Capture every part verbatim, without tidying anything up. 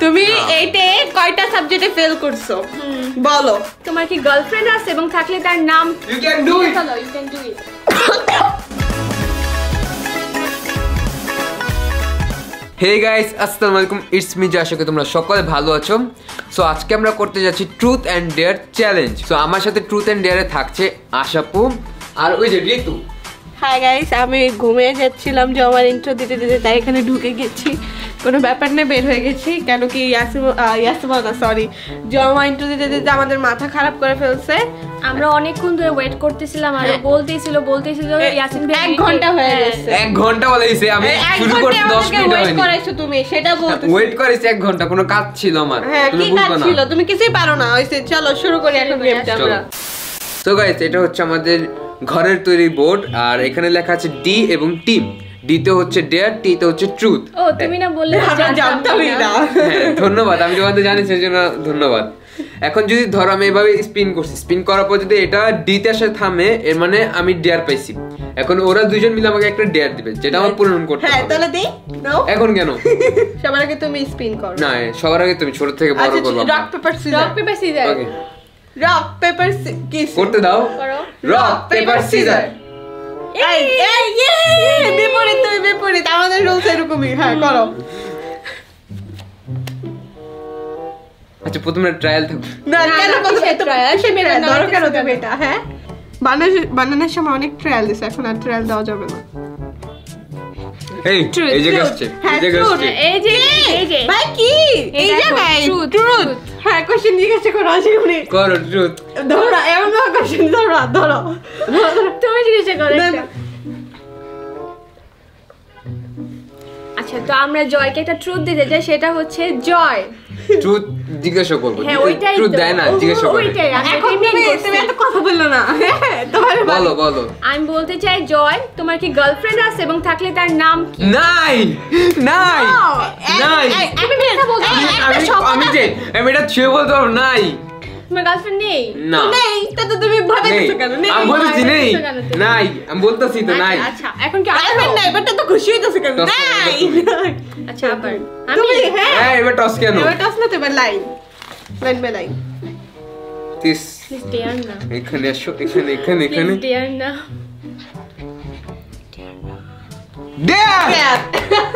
তুমি এইতে কয়টা সাবজেক্টে ফেল করছো বলো। তোমার কি গার্লফ্রেন্ড আছে এবং থাকলে তার নাম? You can do it. চলো you can do it. Hey guys, আসসালামু আলাইকুম, ইটস মি জয়। আশা করি তোমরা সকলে ভালো আছো। সো আজকে আমরা করতে যাচ্ছি truth and dare challenge. So আমার সাথে ট্রুথ অ্যান্ড ডেয়ারে থাকছে আশাপু আর ওই যে রিতু। হাই গাইস, আমি ঘুমিয়ে যাচ্ছিলাম যে আমার ইন্ট্রো দিতে দিতে, তাই এখানে ঢুকে গেছি। কোনো ব্যাপার না, বের হয়ে গেছি। কেন কি ইয়াসিমা না সরি জমা ইন্ট্রো দিতে দিতে আমাদের মাথা খারাপ করে ফেলছে। আমরা অনেকক্ষণ ধরে ওয়েট করতেছিলাম আর বলতেছিল বলতেছিল ইয়াসিন ভাই এক ঘন্টা হয়ে গেছে। এক ঘন্টা বলেইছে, আমি শুরু করতে দশ মিনিট হয়নি। ওয়েট করাইছো তুমি, সেটা বলতেছি। ওয়েট করেছি এক ঘন্টা, কোনো কাজ ছিল আমার। হ্যাঁ, কি কাজ ছিল? তুমি কিছুই পারো না। হইছে, চলো শুরু করি এখন গেমটা আমরা। সো গাইস, এটা হচ্ছে আমাদের ঘরের তৈরি বোর্ড আর এখানে লেখা আছে ডি এবং টিম। ডি তে হচ্ছে ডেয়ার, টি তে হচ্ছে ট্রুথ। ও তুমি না বললে আমরা জানতামই না। হ্যাঁ ধন্যবাদ, আমি তোমাদের জানি সেজন্য ধন্যবাদ। এখন যদি ধরো আমি এভাবে স্পিন করছি, স্পিন করার পর যদি এটা ডি তে এসে থামে, এর মানে আমি ডেয়ার পাইছি। এখন ওরা দুইজন মিলে আমাকে একটা ডেয়ার দিবে যেটা আমার পূরণ করতে হবে। হ্যাঁ তাহলে দেই নাও। এখন কেন? সবার আগে তুমি স্পিন করো। না, সবার আগে তুমি, ছোট থেকে বড় করবে। Rock paper scissor. Rock paper scissor. Okay, rock paper কিস করতে দাও। করো। Rock paper scissor. এই এই ইয়ে বিপরীত, তুমি বিপরীত। আমাদের রুলস এরকমই। হ্যাঁ করো। আচ্ছা প্রথমে ট্রায়াল থাকবে। না কেন প্রথমে ট্রায়াল? সে মেরা না, দরকার হতে বেটা। হ্যাঁ বানানোর বানানোর সময় অনেক ট্রায়াল দিছে, এখন আর ট্রায়াল দেওয়া যাবে না। এই এই যে আসছে, এই যে আসছে, এই যে এই যে ভাই কি এই জায়গায় ট্রুথ। হ্যাঁ কোশ্চেন জিজ্ঞাসা করো, আসলে করো ট্রুথ। ধরো এমন না, কোশ্চেন ধরো ধরো তুমি জিজ্ঞাসা করো একটা। আচ্ছা তো আমরা জয়কে একটা ট্রুথ দিতে চাই, সেটা হচ্ছে জয় ট্রুথ জিজ্ঞাসা করব। হ্যাঁ ওইটাই ট্রুথ দেয় না, জিজ্ঞাসা করো। ওইটাই এখন তুমি তুমি এত কথা বললো না। তোমার বলো বলো। আমি বলতে চাই জয়, তোমার কি গার্লফ্রেন্ড আছে এবং থাকলে তার নাম কি? নাই নাই নাই। আমি মিথ্যা বলছি। আমি আমি যে আমি এটা ছুঁয়ে বলতে পারবো নাই। তোমার গার্লফ্রেন্ড নেই? না নেই তো তুমি ভাবে কিছু কেন? নেই আমি বলতেছি নেই নাই, আমি বলতেছি তো নাই। আচ্ছা এখন কি গার্লফ্রেন্ড নাই, বাট তো খুশি হইতাছে কেন? নাই। আচ্ছা আবার তুমি হ্যাঁ হ্যাঁ এবার টস কেন? এবার টস না, এবার line line by line. This please dear না, এখানে আসো, এখানে এখানে এখানে প্লিজ ডিয়ার না। দেয়ার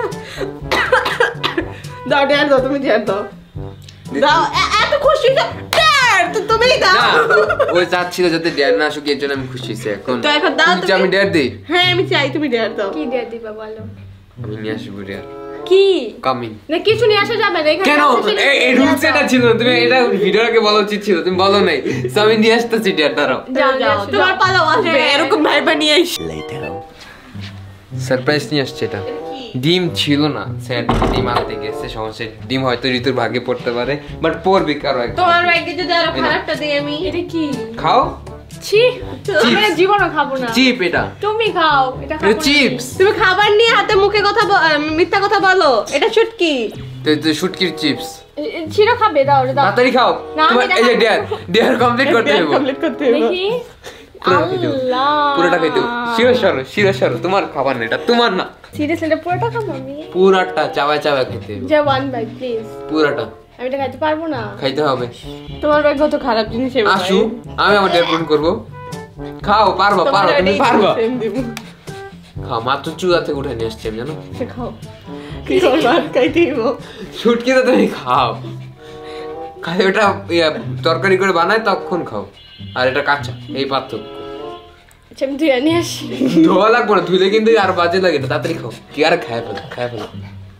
দাও ডেয়ার দাও, তুমি ডেয়ার দাও দাও। এত খুশি তো ডেয়ার তো তুমি দাও। ওই চাচ্ছিল যাতে ডেয়ার না আসুক, এর জন্য আমি খুশি হইছি। এখন তো এখন দাও তুমি। আমি ডেয়ার দেই। হ্যাঁ আমি চাই তুমি ডেয়ার দাও। কি ডিয়ার দিবা বলো? আমি নিয়ে আসবো ডেয়ার। কি কামিং। না কিছু নিয়ে আসা যাবে না এখানে। কেন এই এই রুলস এটা ছিল, তুমি এটা ভিডিওর আগে বলা উচিত ছিল, তুমি বলো নাই। সো আমি নিয়ে আসতেছি ডেয়ার। দাঁড়াও যাও যাও, তোমার পালা আসবে। এরকম ভাইবা নিয়ে আইস। সারপ্রাইজ নিয়ে আসছে এটা। ডিম ছিল না, স্যার ডিম আনতে গেছে। সমস্যা ডিম হয়তো ঋতুর ভাগে পড়তে পারে, বাট পড়বে কারো একদম। তোমার ভাগ্যে যদি আরো খারাপটা দেই আমি। এটা কি? খাও। ছি আমি জীবনও খাবো না। চিপ এটা। তুমি খাও এটা। খাবো এটা চিপস। তুমি খাবার নিয়ে হাতে মুখে কথা মিথ্যা কথা বলো। এটা শুটকি। তো তো শুটকির চিপস। ছিড়ো খাবে, দাও দাও তাড়াতাড়ি খাও। তোমার এই যে ডেয়ার ডেয়ার কমপ্লিট করতে হবে। কমপ্লিট করতে হবে। দেখি আল্লাহ পুরোটা খাইতে হবে। শিরো সরো শিরো সরো, তোমার খাবার না এটা, তোমার না। সিরিয়াসলি এটা পুরোটা খাবো আমি? পুরাটা চাবায় চাবায় খেতে হবে। যা ওয়ান বাই প্লিজ। পুরাটা আমি এটা খাইতে পারবো না। খাইতে হবে। তোমার ভাগ্য তো খারাপ জিনিস এবার। আসু আমি আমার ডেয়ার পূরণ করব। খাও, পারবা পারবা, তুমি পারবা। খাও, মাত্র চুলা থেকে উঠে নিয়ে আসছি আমি, জানো। খাও কি করবা, খাইতে দিব। শুটকি তো তুমি খাও, খাই ওটা তরকারি করে বানায় তখন খাও, আর এটা কাঁচা, এই পার্থক্য। আচ্ছা আমি ধুয়ে নিয়ে আসি। ধোয়া লাগবে না, ধুলে কিন্তু আর বাজে লাগে না। তাড়াতাড়ি খাও, কি আর খায় ফেলো খায় ফেলো।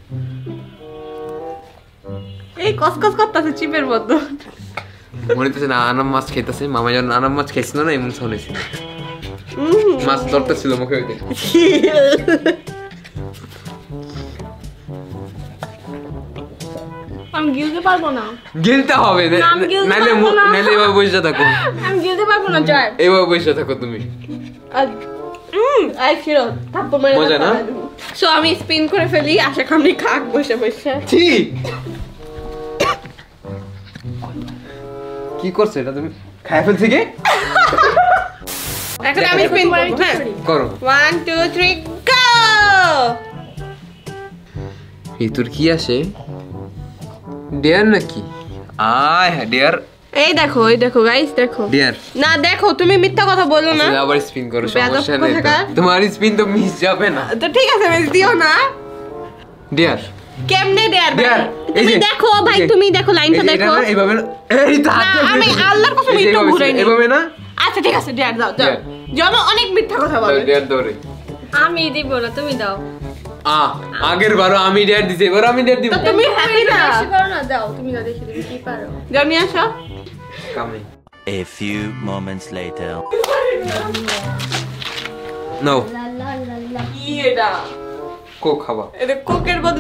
এই কসকস করতেছে চিপের মতো। মনে হচ্ছে না আনাম মাছ খেতেছে। মামা যখন আনাম মাছ খাইছিল না, এমন সাউন্ড হয়েছিল। মাছ ধরতেছিল মুখে। আমি গিলতে পারবো না। গিলতে হবে, নাইলে নাইলে এভাবে বসে থাকো। আমি গিলতে পারবো না জয়। এভাবে বসে থাকো তুমি। আই ছিল থাপ্পড় মেরে মজা না? সো আমি স্পিন করে ফেলি, আশা করি খাক বসে বসে। ঠিক কি করছো এটা তুমি? খায় ফেলছি কি? এখন আমি স্পিন করব। হ্যাঁ করো। One two three go. এই তোর কি আসে? ডিয়ার নাকি আয় হ্যাঁ ডিয়ার এই দেখো এই দেখো গাইস দেখো ডিয়ার না দেখো তুমি মিথ্যা কথা বলো না তুমি আবার স্পিন করো সমস্যা নেই তোমার স্পিন তো মিস যাবে না তো ঠিক আছে মিস দিও না ডিয়ার কেমনে ডিয়ার তুমি দেখো ভাই তুমি দেখো লাইনটা দেখো এইভাবে এই তো হাত আমি আল্লাহর কসম একটু ঘুরাই নি এইভাবে না আচ্ছা ঠিক আছে ডিয়ার দাও দাও জানো অনেক মিথ্যা কথা বলে ডিয়ার ধরে আমি দিব না তুমি দাও আ আগের বারও আমি ডিয়ার দিছি এবার আমি ডিয়ার দিব তো তুমি হ্যাপি না বেশি করো না দাও তুমি দাও দেখি তুমি কি পারো জানি আসো কামে A few moments later. No. কি এটা কোক খাবা এটা কোকের বদলে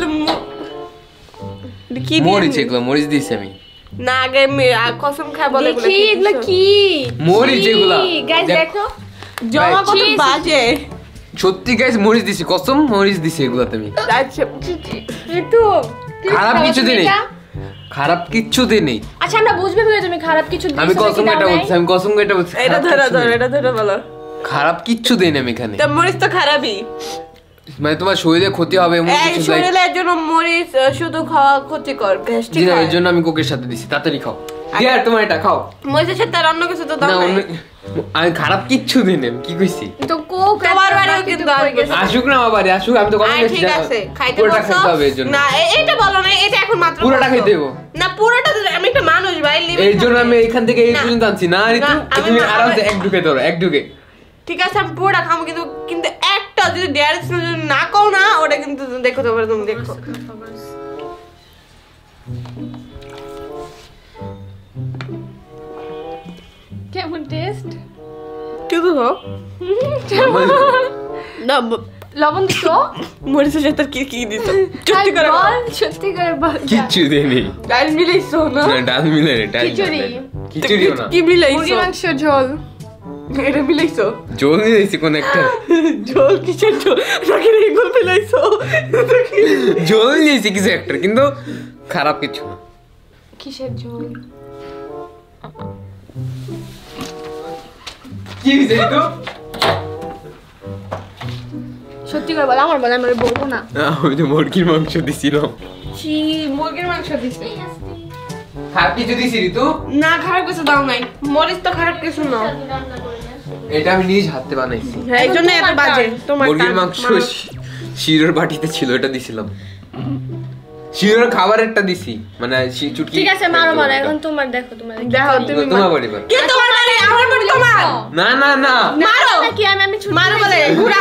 কি মরিচ এগুলো মরিচ দিছি আমি না আগে কসম খায় বলে দেখি এগুলো কি মরিচ এগুলো গাইস দেখো জমা কত বাজে সত্যি গাইস মরিচ দিছি কসম মরিচ দিছি এগুলো তুমি আচ্ছা ঋতু খারাপ কিছু দিই নেই খারাপ কিছু দিই নেই আচ্ছা আমরা বুঝবে বলে তুমি খারাপ কিছু দিছো আমি কসম এটা বলছি আমি কসম এটা বলছি এটা ধরো ধরো এটা ধরো বলো খারাপ কিচ্ছু দেই না আমি এখানে তো মরিচ তো খারাপই মানে তোমার শরীরে ক্ষতি হবে এমন এই কিছু নাই শরীরের জন্য মরিচ শুধু খাওয়া ক্ষতিকর গ্যাস্ট্রিক জি না হয় এর জন্য আমি কোকের সাথে দিছি তাড়াতাড়ি খাও ডিয়ার তোমার এটা খাও মরিচের সাথে আর অন্য কিছু তো দাও না না অন্য আমি খারাপ কিচ্ছু দিই না কি কইছি তো কোক তোমার বাড়িও কিন্তু আসবে আসুক না আমার বাড়ি আসুক আমি তো কথা বলছি ঠিক আছে খাইতে পুরোটা বসো খাইতে হবে এর জন্য না এটা বলো না এটা এখন মাত্র পুরোটা খাইতে দেবো না পুরোটা তো আমি একটা মানুষ ভাই লিমিট এর জন্য আমি এখান থেকে এই পর্যন্ত আনছি না ঋতু তুমি আরামসে এক ঢুকে ধরো এক ঢুকে ঠিক আছে আমি পুরোটা খাবো কিন্তু কিন্তু একটা যদি ডেয়ারি যদি না কও না ওটা কিন্তু দেখো তো তুমি দেখো কেমন টেস্ট কি তো না লবণ দিছো মরিচের সাথে কি কি দিছো সত্যি করে বল সত্যি করে বল কিচ্ছু দেইনি ডাল মিলাইছো না না ডাল মিলাই ডাল খিচুড়ি খিচুড়িও না কি মিলাইছো মুরগি মাংস ঝোল এটা মিলাইছো জল মিলাইছি কোন একটা জল কিসের জল নাকি রেগুল মিলাইছো জল মিলাইছি কিছু একটা কিন্তু খারাপ কিছু না কিসের ঝোল কি হইছে তো সত্যি করে বল আমার বল আমি বলবো না আমি তো মুরগির মাংস দিছিলাম কি মুরগির মাংস দিছি খারাপ কিছু দিছি ঋতু না খারাপ কিছু দাও নাই মরিচ তো খারাপ কিছু না এটা আমি নিজ হাতে বানাইছি হ্যাঁ এই জন্য এত বাজে তোমার মুরগির মাংস শিরোর বাটিতে ছিল এটা দিছিলাম শিরোর খাবারেরটা দিছি মানে চুটকি ঠিক আছে মারো মারো এখন তোমার দেখো তোমার দেখো তুমি তোমার বাড়ি বার কি তোমার মানে আমার বাড়ি তোমার না না না মারো কি আমি আমি মারো বলে ঘুরা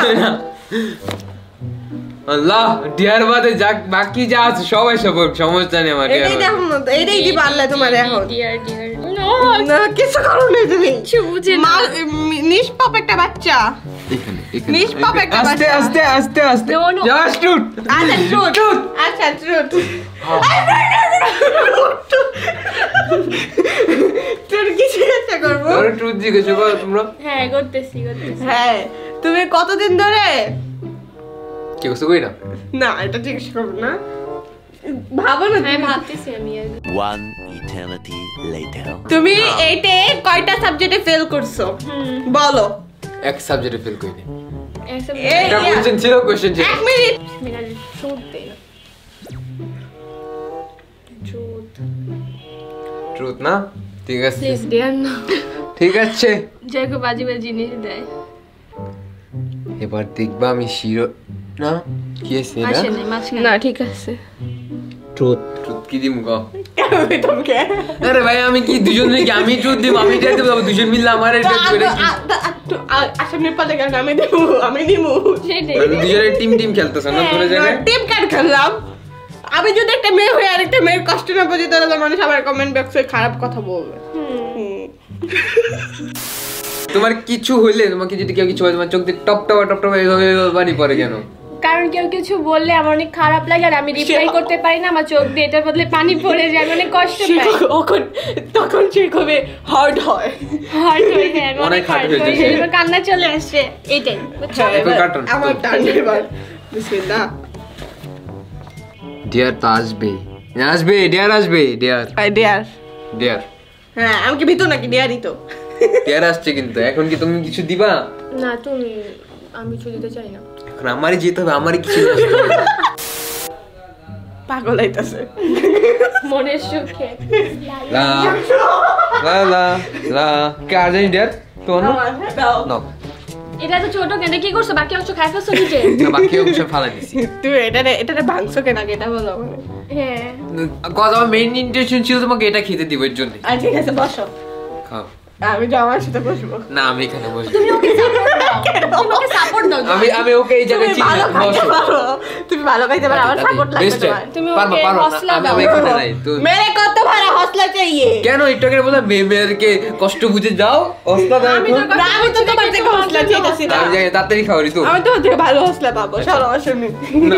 আল্লাহ ডিয়ার বাদে যা বাকি যা আছে সবাই সব সমস্যা নেই আমার এটাই দেখো না এটাই দি পারলে তোমার এখন ডিয়ার ডিয়ার না কিছু করো না তুমি কিছু বুঝে না নিষ্পাপ একটা বাচ্চা এখানে এখানে নিষ্পাপ একটা আস্তে বাচ্চা আস্তে আস্তে আস্তে No, no. জাস্ট টুট আচ্ছা ট্রুথ আচ্ছা ট্রুথ তোর কি চেষ্টা করবো তোর টুট জিজ্ঞেস করো তোমরা হ্যাঁ করতেছি করতেছি হ্যাঁ তুমি কতদিন ধরে কি কিছু কই না না এটা ঠিক করব না ভাবো না আমি ভাবতেছি আমি One eternity later. তুমি এইটে কয়টা সাবজেক্টে ফেল করছো বলো এক সাবজেক্টে ফেল কইনি এই এটা কোশ্চেন ছিল কোশ্চেন ছিল এক মিনিট মিনারে শুট দে না ট্রুথ ট্রুথ না ঠিক আছে প্লিজ ডিয়ার না ঠিক আছে যাকে বাজি বাজি জিনিস দেয় এবার দেখবা আমি শিরো না কি আছে না আসে নাই মাঝখানে না ঠিক আছে ট্রুথ ট্রুথ কি দিম গো তোমাকে আরে ভাই আমি কি দুজন মিলে আমি ট্রুথ দিব আমি এটা দেব দুজন মিলে আমার এটা করে আসামনে পালে গেল আমি দেবো আমি নিমু সেটাই মানে দুজনে টিম টিম খেলতেছ না তোরা জায়গায় টিম কার্ড খেললাম আমি যদি একটা মেয়ে হয়ে আরেকটা মেয়ের কষ্ট না বুঝি তাহলে তো মানুষ আবার কমেন্ট বক্সে খারাপ কথা বলবে তোমার কিছু হইলে তোমাকে যদি কেউ কিছু হয় তোমার চোখ দিয়ে টপ টপ টপ টপ এইভাবে বাড়ি পড়ে কেন কারণ কেউ কিছু বললে আমার অনেক খারাপ লাগে আর আমি রিপ্লাই করতে পারি না আমার চোখ দিয়ে এটার বদলে পানি পড়ে যায় আমি অনেক কষ্ট পাই তখন তখন সে খুবই হার্ড হয় হার্ট হয়ে যায় আমি অনেক অনেক hard হার্ট হয়ে হয়ে যায়। যায় এবার কান্না চলে আসে এইটাই বুঝছো হ্যাঁ, এখন এবার কার্টুন। আমার টান এবার বিসমিল্লাহ ডিয়ার তো আসবে আসবে ডিয়ার আসবে ডিয়ার আই ডিয়ার ডিয়ার হ্যাঁ আমি কি ভিতর নাকি ডিয়ারই তো ডিয়ার আসছে কিন্তু এখন কি তুমি কিছু দিবা না তুমি আমি কিছু দিতে চাই না এখন আমারই যেতে হবে আমারই কিছু নিয়ে আসতে হবে। পাগল হইতাছে মনের সুখে লা লা লা লা কার জানি ডেট তো না না এটা তো ছোট কেন কি করছো বাকি অংশ খাই ফেলছো নিজে না বাকি অংশ ফালা দিছি তুমি এটা এটা ভাঙছো কেন আগে এটা বলো আমাকে হ্যাঁ কজ আমার মেইন ইন্টেনশন ছিল তোমাকে এটা খেতে দিব এর জন্য আচ্ছা ঠিক আছে বসো খাও আমি জামার সাথে বসবো না আমি এখানে বসবো তুমি ওকে সাপোর্ট দাও তুমি ওকে সাপোর্ট দাও আমি আমি ওকে এই জায়গায় চিনি না বসো তুমি ভালো খাইতে পারো আমার সাপোর্ট লাগবে তোমার তুমি পারবা ওকে পারবা হসলা আমি দাও আমি এখানে নাই তো মেরে কত ভাড়া হসলা চাইয়ে কেন একটু আগে বললাম মেয়েদেরকে কষ্ট বুঝে যাও হসলা দাও আমি এখন তো না আমি তো তোমার থেকে হসলা চাইতাছি না আমি জানি তাড়াতাড়ি খাও ঋতু আমি তো থেকে ভালো হসলা পাবো সরো আসুন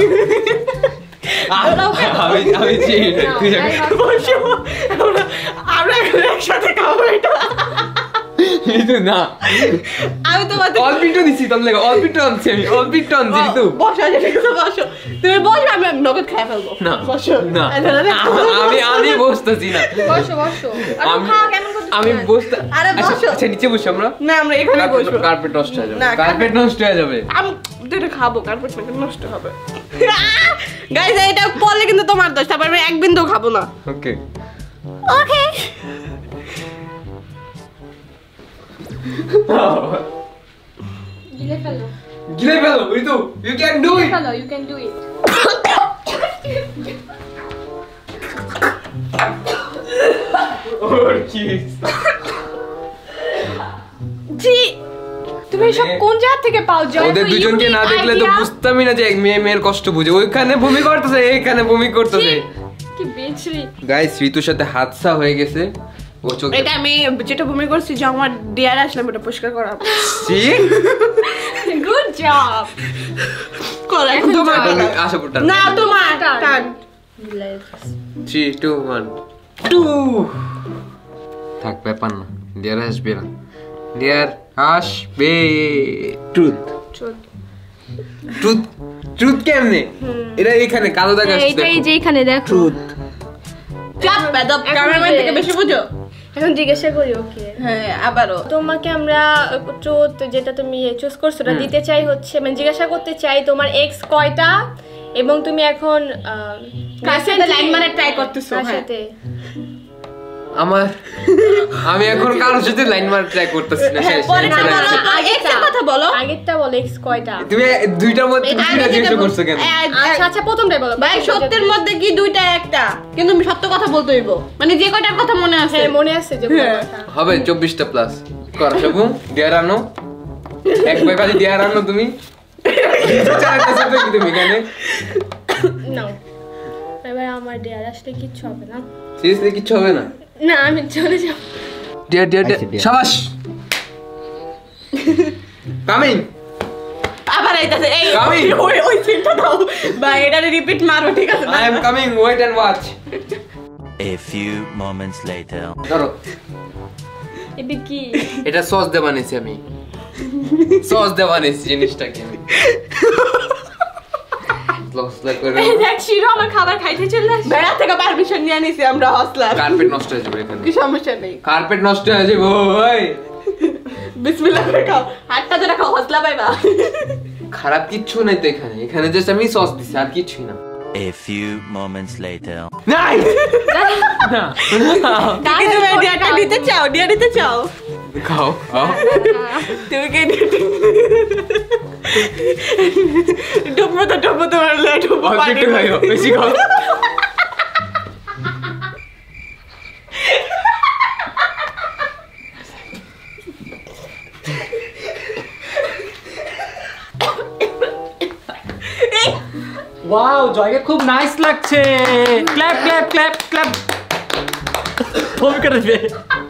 আমি আমি চিনি না তুই জানি বসো আমরা আমরা একসাথে খাবো এটা ঋতু না আমি তোমার অল্পিটো দিছি তোর লাগে অল্পিটো আনছি আমি অল্পিটো আনছি ঋতু বসো ঠিক আছে বসো তুমি বসো আমি নগদ খাই ফেলবো না বসো না আমি আমি বসতেছি না বসো বসো আর আমি খা কেমন করছিস আমি বসতে আরে আচ্ছা, বসো। আচ্ছা নিচে বসি আমরা না আমরা এখানে বসবো কার্পেট নষ্ট হয়ে যাবে না, কার্পেট নষ্ট হয়ে যাবে আমি এটা খাবো কার্পেট নষ্ট হবে গাইস এটা পড়লে কিন্তু তোমার দোষ তারপর আমি এক বিন্দু খাবো না ওকে ওকে গিলে ফেলো গিলে ফেলো Ritu you can do it ফেলো ইউ ক্যান ডু ইট ওর কি জি তুমি সব কোন জায়গা থেকে পাও জয় ওদের দুজনকে না দেখলে তো বুঝতামই না যে এক মেয়ে মেয়ের কষ্ট বুঝে ওইখানে ভূমি করতেছে এইখানে ভূমি করতেছে কি বেচরি গাইস ঋতুর সাথে হাতসা হয়ে গেছে ও চোখ এটা আমি যেটা ভূমি করছি যে আমার ডিয়ার আসলাম এটা পরিষ্কার করাবো সি গুড জব করা এখন তোমার আশা পড়তা না তোমার টান three two one টু থাক ব্যাপার না ডিয়ার আসবে না ডিয়ার আসবে ট্রুথ ট্রুথ ট্রুথ কেমনে এটা এখানে কালো দাগ আসছে এইটাই যে এখানে দেখো ট্রুথ চাপ বেদব ক্যামেরাম্যান থেকে বেশি বুঝো এখন জিজ্ঞাসা করি ওকে হ্যাঁ আবারও তোমাকে আমরা ট্রুথ যেটা তুমি চুজ করছো ওটা দিতে চাই হচ্ছে মানে জিজ্ঞাসা করতে চাই তোমার এক্স কয়টা এবং তুমি এখন কার সাথে লাইন মারা ট্রাই করতেছো কার হ্যাঁ সাথে আমার আমি এখন কারোর সাথে লাইন মার ট্রাই করতেছি না শেষ একটা কথা বলো আগেরটা বলো এক্স কয়টা তুমি দুইটার মধ্যে দুইটা জিজ্ঞাসা করছো কেন আচ্ছা আচ্ছা প্রথমটাই বলো ভাই সত্যের মধ্যে কি দুইটা একটা কিন্তু আমি সত্য কথা বলতে হইব মানে যে কয়টার কথা মনে আছে হ্যাঁ মনে আছে যে বলো কথা হবে চব্বিশটা প্লাস কর সবু ডিয়ার আনো এক ভাই খালি ডিয়ার আনো তুমি চাইতেছো তো কি তুমি কেন নাও এবার আমার ডিয়ার আসলে কিচ্ছু হবে না সিরিয়াসলি কিছু হবে না না আমি চলে যাব ডিয়ার ডিয়ার শাবাশ কামিং আবার আইতাছে এই Coming. ওই ওই সিনটা দাও ভাই এটা রিপিট মারো ঠিক আছে I am coming wait and watch A few moments later. ধরো এটা কি এটা সস দিয়ে বানিয়েছি আমি সস দিয়ে বানিয়েছি জিনিসটাকে আমি লস লাইক করে দেখ শিরো আমার খাবার খাইতে চলে আসে বেড়া থেকে পারমিশন নিয়ে নিছি আমরা হসলা কার্পেট নষ্ট হয়ে যাবে এখানে কি সমস্যা নেই কার্পেট নষ্ট হয়ে যাবে ওই বিসমিল্লাহ করে খাও হাতটা ধরে খাও হসলা পাইবা খারাপ কিচ্ছু নাই তো এখানে এখানে জাস্ট আমি সস দিছি আর কিছুই না A few moments later. নাই না কাকে তুমি ডিয়াটা দিতে চাও ডিয়া দিতে চাও খাও খাও তুমি কে ডুবো তো ডুবো তোমার লেট ডুবো অল্প পানি একটু খাও বেশি খাও ওয়াও জয়কে খুব নাইস লাগছে ক্ল্যাপ ক্ল্যাপ ক্ল্যাপ ক্ল্যাপ তুমি করে দিবে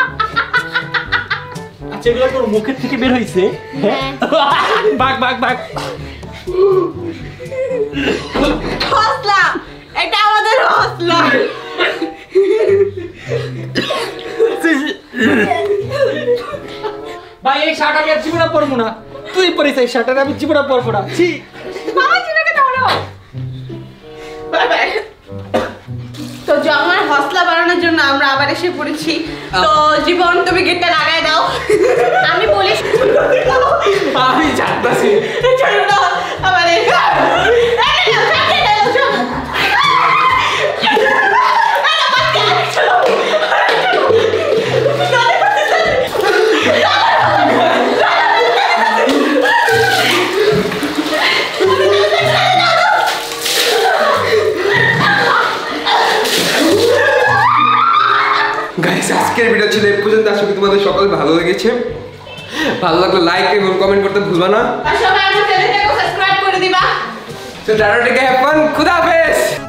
আচ্ছা এগুলো তোর মুখের থেকে বের হইছে বাক বাক বাক হসলা এটা আমাদের হসলা ভাই এই শার্ট আমি আর জীবনে পরবো না তুই পরিস এই শার্ট আমি জীবনে পরবো না ছি মামা চিনাকে ধরো বাই বাই তো আমার হসলা বাড়ানোর জন্য আমরা আবার এসে পড়েছি তো জীবন তুমি গেটটা লাগাই দাও আমি বলি আমি জানতাছি চলো না আবার এই এই নাও সাথে দাও চলো তোমাদের সকল ভালো লেগেছে। ভালো লাগলে লাইক এবং কমেন্ট করতে ভুলবা না। আর সবাই আমার চ্যানেলটাকে সাবস্ক্রাইব করে দিবা। So, tata take care, have fun, খুদা হাফেজ।